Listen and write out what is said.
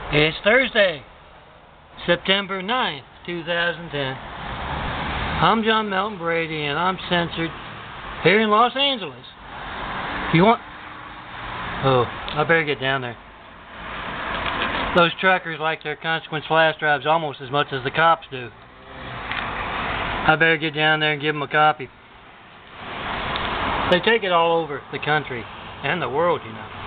It's Thursday, September 9th, 2010. I'm John Melton Brady, and I'm censored here in Los Angeles. If you want... Oh, I better get down there. Those truckers like their consequence flash drives almost as much as the cops do. I better get down there and give them a copy. They take it all over the country and the world, you know.